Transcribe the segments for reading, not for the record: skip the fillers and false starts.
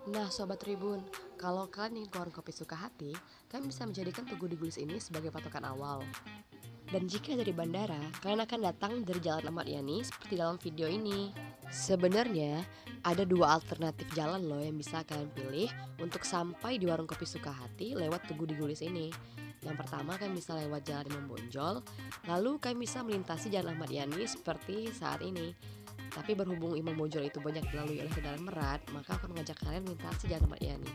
Nah, Sobat Tribun, kalau kalian ingin ke warung kopi suka hati, kalian bisa menjadikan Tugu Digulis ini sebagai patokan awal. Dan jika dari bandara, kalian akan datang dari Jalan Ahmad Yani seperti dalam video ini. Sebenarnya, ada dua alternatif jalan loh yang bisa kalian pilih untuk sampai di warung kopi suka hati lewat Tugu Digulis ini. Yang pertama, kalian bisa lewat Jalan Imam Bonjol, lalu kalian bisa melintasi Jalan Ahmad Yani seperti saat ini. Tapi berhubung Imam Bonjol itu banyak dilalui oleh kendaraan berat, maka aku mengajak kalian melintasi Jalan Ahmad Yani.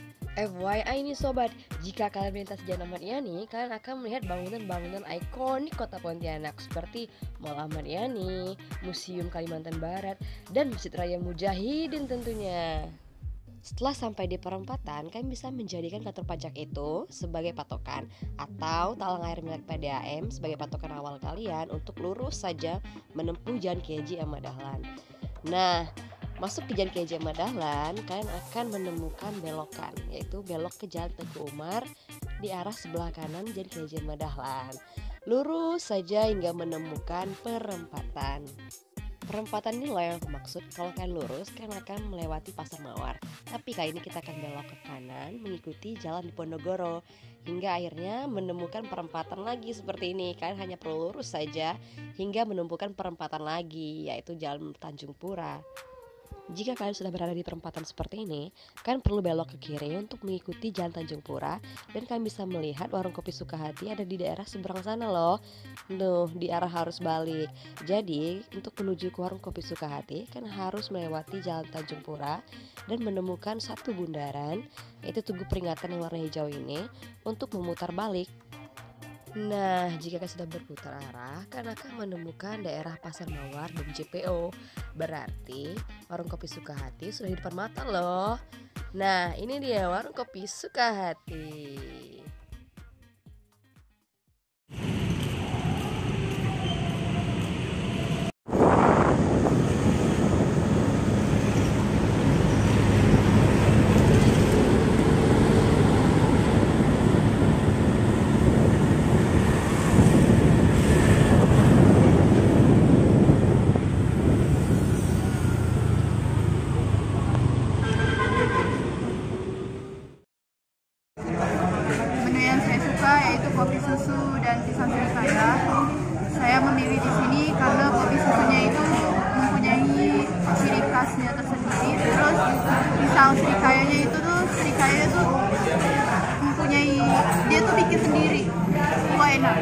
FYI nih sobat, jika kalian melintasi Jalan Ahmad Yani, kalian akan melihat bangunan-bangunan ikonik kota Pontianak seperti Mall Ahmad Yani, Museum Kalimantan Barat, dan Masjid Raya Mujahidin tentunya. Setelah sampai di perempatan, kalian bisa menjadikan kantor pajak itu sebagai patokan atau talang air milik PDAM sebagai patokan awal kalian untuk lurus saja menempuh Jalan Kiai Haji Ahmad Dahlan. Nah, masuk ke Jalan Kiai Haji Ahmad Dahlan, kalian akan menemukan belokan, yaitu belok ke Jalan Teguh Umar di arah sebelah kanan Jalan Kiai Haji Ahmad Dahlan. Lurus saja hingga menemukan perempatan. Perempatan ini loh yang aku maksud. Kalau kalian lurus, kalian akan melewati Pasar Mawar. Tapi kali ini kita akan belok ke kanan mengikuti jalan di Ponorogo hingga akhirnya menemukan perempatan lagi seperti ini. Kalian hanya perlu lurus saja hingga menemukan perempatan lagi, yaitu Jalan Tanjung Pura. Jika kalian sudah berada di perempatan seperti ini, kalian perlu belok ke kiri untuk mengikuti Jalan Tanjung Pura dan kalian bisa melihat warung kopi Sukahati ada di daerah seberang sana loh. Di arah harus balik. Jadi, untuk menuju ke warung kopi Sukahati, kalian harus melewati Jalan Tanjung Pura dan menemukan satu bundaran, yaitu tugu peringatan yang warna hijau ini, untuk memutar balik. Nah, jika kalian sudah berputar arah, kalian akan menemukan daerah Pasar Mawar dan JPO. Berarti warung kopi Sukahati sudah di depan mata loh. Nah, ini dia warung kopi Sukahati. Menu yang saya suka yaitu kopi susu dan pisang serikaya. Saya memilih di sini karena kopi susunya itu mempunyai ciri khasnya tersendiri. Terus pisang serikayanya itu mempunyai, dia tuh bikin sendiri. Wah, enak.